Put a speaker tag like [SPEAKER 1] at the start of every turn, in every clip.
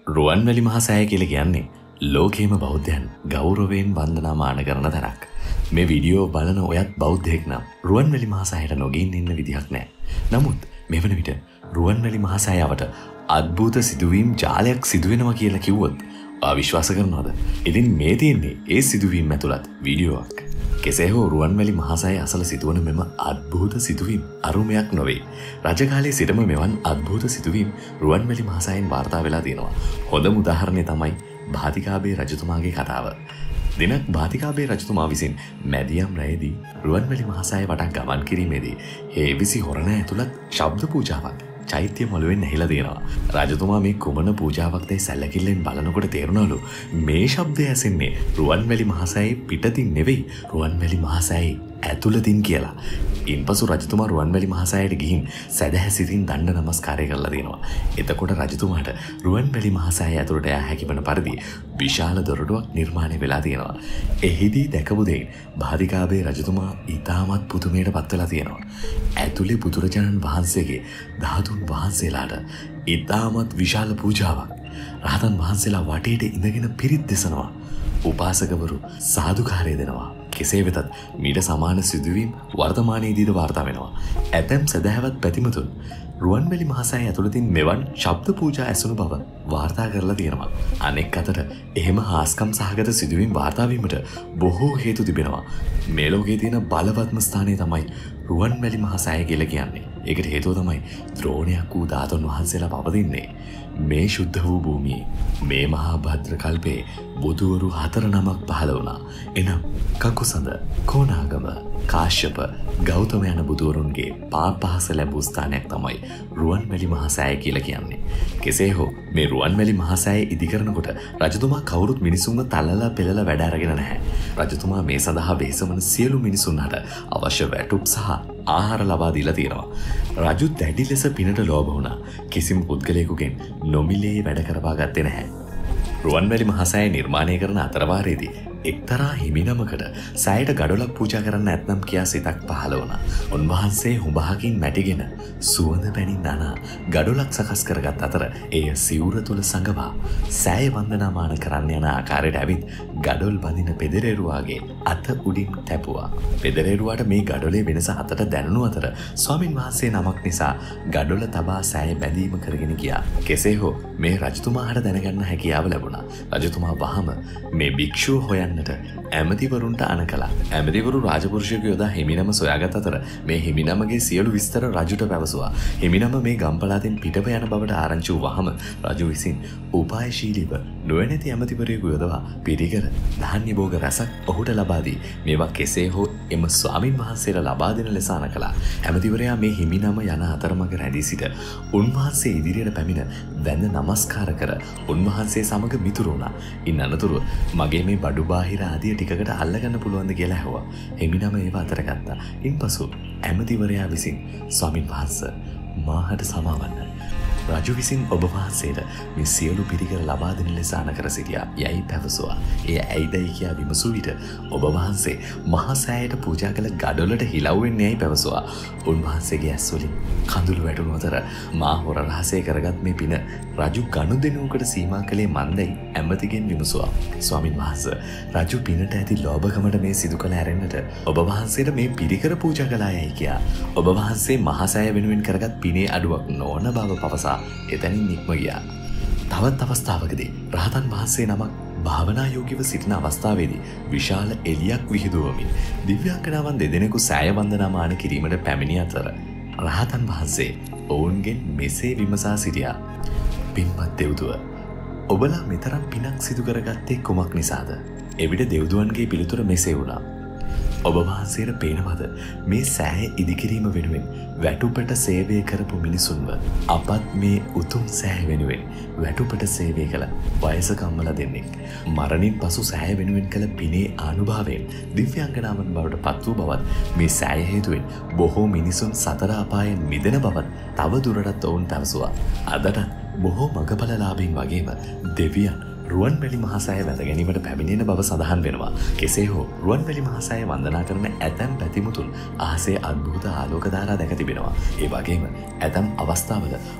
[SPEAKER 1] රුවන්වැලි මහසෑය කියලා කියන්නේ ලෝකේම බෞද්ධයන් ගෞරවයෙන් වන්දනාමාන කරන තැනක්. මේ වීඩියෝ බලන ඔයත් බෞද්ධයෙක් නම් රුවන්වැලි මහසෑයට නොගින් ඉන්න විදිහක් නැහැ. නමුත් මෙවන විට රුවන්වැලි මහසෑයවට අద్භූත සිදුවීම් ජාලයක් සිදු වෙනවා කියලා කිව්වොත් ඔයා විශ්වාස කරනවද? ඉතින් මේ තියෙන්නේ ඒ සිදුවීම් ඇතුළත් වීඩියෝවක්. කෙසේ හෝ රුවන්වැලි මහසෑය අසල සිදුවන මෙම අద్භූත සිදුවීම් අරුමයක් නොවේ. රජකාලයේ සිටම මෙවන් අద్භූත සිදුවීම් රුවන්වැලි මහසෑයෙන් වාර්තා වෙලා තියෙනවා. හොඳම උදාහරණය තමයි භාතිකාබේ රජතුමාගේ කතාව. දිනක් භාතිකාබේ රජතුමා විසින් මැදියම් රැයේදී රුවන්වැලි මහසෑය වටා ගමන් කිරීමේදී හේවිසි හොරණ ඇතුළත් ශබ්ද පූජාවක් චෛත්‍ය මළුවෙන් ඇහිලා තියෙනවා. රජතුමා මේ කුමන පූජාවක්ද සැලකිල්ලෙන් බලනකොට තේරුණලු මේ ශබ්දය ඇසෙන්නේ රුවන්වැලි මහසෑයේ පිටතින් නෙවෙයි රුවන්වැලි මහසෑයේ ඇතුළතින් කියලා. ඉන්පසු රජතුමා රුවන්වැලි මහසෑයට ගිහින් සැදැහැසිතින් දණ්ඩ නමස්කාරය කරලා දෙනවා. එතකොට රජතුමාට රුවන්වැලි මහසෑය ඇතුළට යා හැකිවන පරිදි විශාල දොරටුවක් නිර්මාණය වෙලා තියෙනවා. එහිදී දැකපු දෙයින් භාතිකාබේ රජතුමා ඉතාමත් පුදුමයට පත් වෙලා තියෙනවා. ඇතුලේ බුදුරජාණන් වහන්සේගේ ධාතුන් වහන්සේලාට ඉතාමත් විශාල පූජාවක්. රහතන් වහන්සේලා වටේට ඉඳගෙන පිරිත් දෙසනවා. උපාසකවරු සාදුකාරය දෙනවා. කෙසේ වෙතත් මීට සමාන සිදුවීම් වර්තමානයේදීද වාර්තා වෙනවා. ඇතැම් සැදැහැවත් පැතිමතුන් රුවන්වැලි මහසෑය ඇතුළතින් මෙවන් ශබ්ද පූජා ඇසුණු බව වාර්තා කරලා තියෙනවා. අනෙක් අතට එහෙම හාස්කම් සහගත සිදුවීම් වාර්තා වීමට බොහෝ හේතු තිබෙනවා. මේ ලෝකයේ තියෙන බලවත්ම ස්ථානය තමයි රුවන්වැලි මහසෑය කියලා කියන්නේ. ඒකට හේතුව තමයි ද්‍රෝණයක් වූ ධාතුන් වහන්සේලා පවතින්නේ මේ ශුද්ධ වූ භූමියේ. මේ මහා භද්‍ර කල්පයේ බුදුවරු 4 නමක් පහළ වුණා. එනම් කකුසඳ, කොණාගම, කාශ්‍යප, ගෞතම යන බුදුවරුන්ගේ පාපහස ලැබූ ස්ථානයක් තමයි රුවන්වැලි මහසෑය කියලා කියන්නේ. කෙසේ හෝ මේ රුවන්වැලි මහසෑය ඉදිකරනකොට රජතුමා කවුරුත් මිනිසුන්ව තලලා පෙළලා වැඩ අරගෙන නැහැ. රජතුමා මේ සඳහා වෙහෙසවන සියලු මිනිසුන්ට අවශ්‍ය වැටුප් සහ ආහාර ලබා දීලා තියෙනවා. රජු දැඩි ලෙස පිනට ලෝභ වුණා. කිසිම පුද්ගලයෙකුගෙන් නොමිලේ වැඩ කරවා ගත්තේ නැහැ. රුවන්වැලි මහසෑය නිර්මාණය කරන අතරවාරයේදී එක්තරා හිමිනමකට සෑයට ගඩොලක් පූජා කරන්න ඇත්නම් කියා සිතක් පහළ වුණා. උන්වහන්සේ හුඹහකින් මැටිගෙන සුවඳ පැනින් නනා ගඩොලක් සකස් කරගත් අතර එය සිවුර තුල සඟවා සෑය වන්දනාමාන කරන්න යන ආකාරයට ඇවිත් ගඩොල් බඳින පෙදරේරුවාගේ අත උඩින් තැපුවා. පෙදරේරුවාට මේ ගඩොලේ වෙනස අතට දැනුණු අතර ස්වාමින් වහන්සේ නමක් නිසා ගඩොල තබා සෑය බැඳීම කරගෙන ගියා. කෙසේ හෝ මේ රජතුමාට දැනගන්න හැකියාව ලැබුණා. රජතුමා වහම මේ භික්ෂුව හොයන්නට ඇමතිවරුන්ට අණ කළා. ඇමතිවරු රාජපුරුෂයෙකු යොදා හිමිනම සොයාගත් අතර මේ හිමිනමගේ සියලු විස්තර රජුට පැවසුවා. හිමිනම මේ ගම්පලාතෙන් පිටව යන බවට ආරංචි වූ වහම රජු විසින් උපායශීලීව නොවැනැති ඇමතිවරයෙකු යොදවා පිරිකර ධාන්‍ය භෝග රසක් ඔහුට ලබා දී මේවා කෙසේ හෝ එම ස්වාමින් වහන්සේට ලබා දෙන ලෙස අණ කළා. ඇමතිවරයා මේ හිමිනම යන අතරමඟ රැඳී සිට උන්වහන්සේ ඉදිරියට පැමිණ වැඳ නමස්කාර කර උන්වහන්සේ සමග මිතුරු වුණා. ඉන් අනතුරුව මගේ මේ බඩු බාහිර ආදිය ටිකකට අල්ලගන්න පුළුවන්ද කියලා ඇහුවා. හිමිනම ඒව අතර ගත්තා. ඉන්පසු ඇමතිවරයා විසින් ස්වාමින් වහන්සේ මාහට සමාවන්න. රජු විසින් ඔබ වහන්සේට මේ සියලු පිරිකර ලබා දෙන ලෙස අණ කර සිටියා යයි පැවසුවා. එය ඇයිදයි කියා විමසූ විට ඔබ වහන්සේ මහා සෑයට පූජා කළ ගඩොලට හිලව් වෙන්නේ යයි පැවසුවා. උන්වහන්සේගේ ඇස් වලින් කඳුළු වැටුණු අතර මා හොර රහසේ කරගත් මේ පින රජු ගනුදෙනුවකට සීමා කළේ මන්දයි ඇමතිගෙන් විමසුවා. ස්වාමින් වහන්සේ රජු පිනට ඇති ලෝභකමට මේ සිදු කළ ඇරෙන්නට ඔබ වහන්සේට මේ පිරිකර පූජා කළා යයි කියා ඔබ වහන්සේ මහා සෑය වෙනුවෙන් කරගත් පිනේ අඩුවක් නොවන බව පවසා එතැනින් නික්ම ගියා. තවත් අවස්ථාවකදී රහතන් වහන්සේ නමක් භාවනා යෝගීව සිටින අවස්ථාවේදී විශාල එළියක් විහිදුවමින් දිව්‍යාංගනාවන් දෙදෙනෙකු සෑය වන්දනාමාන කිරීමට පැමිණි අතර රහතන් වහන්සේ ඔවුන්ගෙන් මෙසේ විමසා සිටියා. පින්වත් දෙව්දුව, ඔබලා මෙතරම් පිනක් සිදු කරගත්තේ කුමක් නිසාද? එවිට දෙව්දුවන්ගේ පිළිතුර මෙසේ වුණා. ඔබ වහන්සේට පේනවද මේ සෑය ඉදිකිරීම වෙනුවෙන් වැටුපට සේවය කරපු මිනිසුන්ව අපත් මේ උතුම් සෑය වෙනුවෙන් වැටුපට සේවය කළ වයසක අම්මලා දෙන්නෙක් මරණින් පසු සෑය වෙනුවෙන් කළ පිනේ ආනුභාවයෙන් දිව්‍යාංගනාවන් බවට පත් වූ බවත් මේ සෑය හේතුවෙන් බොහෝ මිනිසුන් සතර අපායෙන් මිදෙන බවත් තව දුරටත් ඔවුන් පැවසුවා. අදටත් බොහෝ මගඵලලාභීන් වගේම දෙවියන් රුවන්වැලි මහසෑය වැඳ ගැනීමට පැමිණෙන බව සඳහන් වෙනවා. කෙසේ හෝ රුවන්වැලි මහසෑය වන්දනා කරන ඇතැම් පැතිමුතුන් අහසේ අද්භූත ආලෝක ධාරා දැක තිබෙනවා. ඒ වගේම ඇතැම් අවස්ථාවල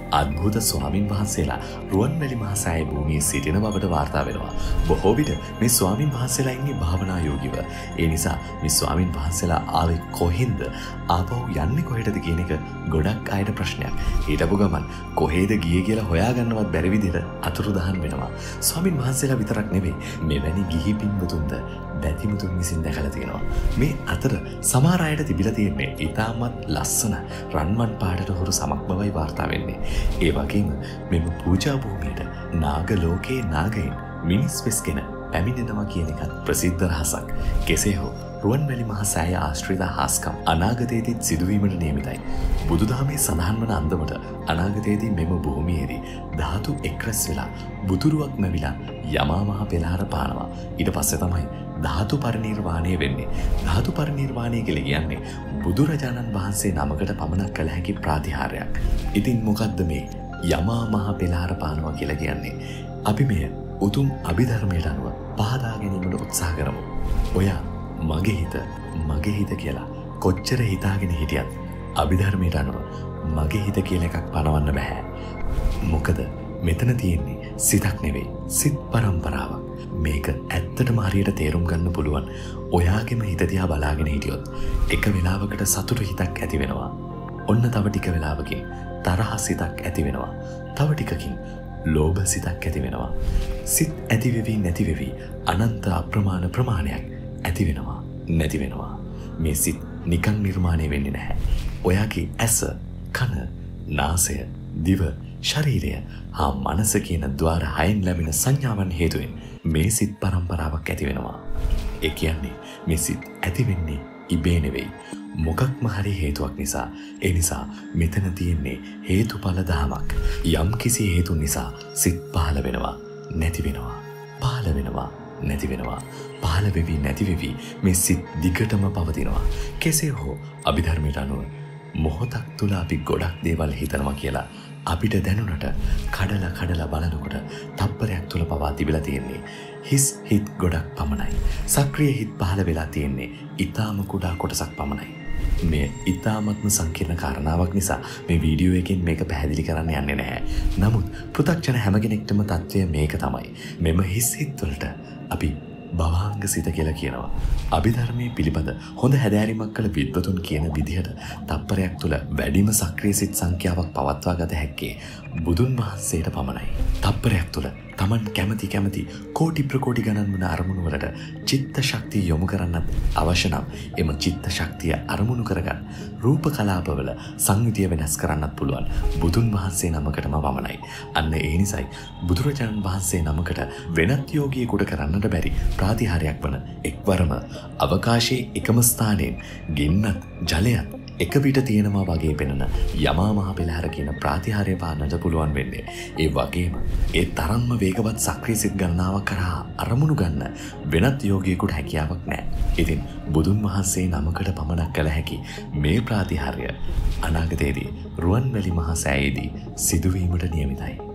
[SPEAKER 1] අද්භූත ස්වාමින් වහන්සේලා රුවන්වැලි මහසෑය භූමියේ සිටින බවට වාර්තා වෙනවා. බොහෝ විට මේ ස්වාමින් වහන්සේලා ඉන්නේ භාවනා යෝගීව. ඒ නිසා මේ ස්වාමින් වහන්සේලා ආවේ කොහෙන්ද? ආපහු යන්නේ කොහෙටද කියන එක ගොඩක් අයට ප්‍රශ්නයක්. හිටපු ගමන් කොහෙද ගියේ කියලා හොයාගන්නවත් බැරි විදිහට අතුරුදහන් වෙනවා. ස්වාමින් වහන්සේලා විතරක් නෙවෙයි මෙවැනි ගිහි පින්වතුන්ද බැතිමුතුන් විසින් දැකලා තියෙනවා. මේ අතර සමහර අයට තිබිලා තියෙන්නේ ඉතාමත් ලස්සන රන්මන් පාටට හුරු සමක් බවයි වාර්තා වෙන්නේ. ඒ වගේම මෙම පූජා භූමියට නාග ලෝකයේ නාගයින් මිනිස් වෙස්ගෙන පැමිණෙනවා කියන එකත් ප්‍රසිද්ධ රහසක්. කෙසේ හෝ රුවන්වැලි මහසෑය ආශ්‍රිත හාස්කම් අනාගතයේදීත් සිදුවීමට නියමිතයි. බුදුදහමේ සඳහන් වන අන්දමට අනාගතයේදී මෙම භූමියේදී ධාතු එක්රැස් වෙලා බුදුරුවක් මැවිලා යමා මහ පෙළහර පානවා. ඊට පස්සේ තමයි ධාතු පරිනිර්වාණය වෙන්නේ. ධාතු පරිනිර්වාණය කියලා කියන්නේ බුදුරජාණන් වහන්සේ නමකට පමණක් කළ හැකි ප්‍රාතිහාර්යයක්. ඉතින් මොකද්ද මේ යමා මහ පෙළහර පානවා කියලා කියන්නේ? අපි මේ උතුම් අභිධර්මයට අනුව පහදා ගැනීමට උත්සාහ කරමු. ඔයා මගේ හිත කියලා කොච්චර හිතාගෙන හිටියත් අභිධර්මයට අනුව මගේ හිත කියලා එකක් පනවන්න බෑ. මොකද මෙතන තියෙන්නේ සිතක් නෙවෙයි, සිත් පරම්පරාවක්. මේක ඇත්තටම හරියට තේරුම් ගන්න පුළුවන්. ඔයාගේම හිත දිහා බලාගෙන හිටියොත් එක වෙලාවකට සතුට හිතක් ඇති වෙනවා. ඔන්න තව ටික වෙලාවකින් තරහ සිතක් ඇති වෙනවා. තව ටිකකින් ලෝභ සිතක් ඇති වෙනවා. සිත් ඇති වෙවි නැති වෙවි අනන්ත අප්‍රමාණ ප්‍රමාණයක් ඇති වෙනවා නැති වෙනවා. මේ සිත් නිකන් නිර්මාණය වෙන්නේ නැහැ. ඔයාගේ ඇස, කන, නාසය, දිව, ශරීරය හා මනස කියන ద్వාර හයෙන් ලැබෙන සංඥාවන් හේතුවෙන් මේ සිත් පරම්පරාවක් ඇති වෙනවා. ඒ කියන්නේ මේ සිත් ඇති වෙන්නේ ඉබේ නෙවෙයි. මොකක්ම හරි හේතුවක් නිසා. ඒ නිසා මෙතන තියෙන්නේ හේතුඵල දහමක්. යම් කිසි හේතුන් නිසා සිත් පහළ වෙනවා, නැති වෙනවා, පහළ වෙනවා, නැති වෙනවා, පහළ වෙවි නැති වෙවි මේ සිත් දිගටම පවතිනවා. කෙසේ හෝ අභිධර්මයට අනුව මොහොතක් තුළ අපි ගොඩක් දේවල් හිතනවා කියලා අපිට දැනුණට කඩලා බලනකොට තප්පරයක් තුළ පවා තිබිලා තියෙන්නේ හිස් හිත් ගොඩක් පමණයි. සක්‍රිය හිත් පහළ වෙලා තියෙන්නේ ඊටාම කුඩා කොටසක් පමණයි. මේ ඊටාමත්ම සංකීර්ණ කාරණාවක් නිසා මේ වීඩියෝ එකෙන් මේක පැහැදිලි කරන්න යන්නේ නැහැ. නමුත් පෘථග්ජන හැම කෙනෙක්ටම තත්ත්වය මේක තමයි. මෙම හිස් හිත් වලට අපි භවාංග සිත කියලා කියනවා. අභිධර්මයේ පිළිබඳ හොඳ හැදෑරීමක් කළ විද්වතුන් කියන විදිහට තප්පරයක් තුළ වැඩිම සක්‍රිය සිත් සංඛ්‍යාවක් පවත්වා ගත හැක්කේ බුදුන් වහන්සේට පමණයි. තප්පරයක් තුළ Taman කැමති කෝටි ප්‍රකෝටි ගණන් වන අරමුණු වලට චිත්ත ශක්තිය යොමු කරන්නත් අවශ්‍ය නම් එම චිත්ත ශක්තිය අරමුණු කරගන්න රූප කලාපවල සංවිධිය වෙනස් කරන්නත් පුළුවන් බුදුන් වහන්සේ නමකටම පමණයි. අන්න ඒ නිසයි බුදුරජාණන් වහන්සේ නමකට වෙනත් යෝගියෙකුට කරන්නට බැරි ප්‍රාතිහාර්යයක් වන එක්වරම අවකාශයේ එකම ස්ථානයෙන් ගින්නත් ජලයත් එක පිට තියෙනවා වගේ පෙනෙන යමා මහ පෙළහර කියන ප්‍රාතිහාර්ය පාන්නට පුළුවන් වෙන්නේ. ඒ වගේම ඒ තරම්ම වේගවත් සක්‍රිය සිත් ගණනාවක් කරා අරමුණු ගන්න වෙනත් යෝගියෙකුට හැකියාවක් නැහැ. ඉතින් බුදුන් වහන්සේ නමකට පමණක් කළ හැකි මේ ප්‍රාතිහාර්ය අනාගතයේදී රුවන්වැලි මහසෑයේදී සිදුවීමට නියමිතයි.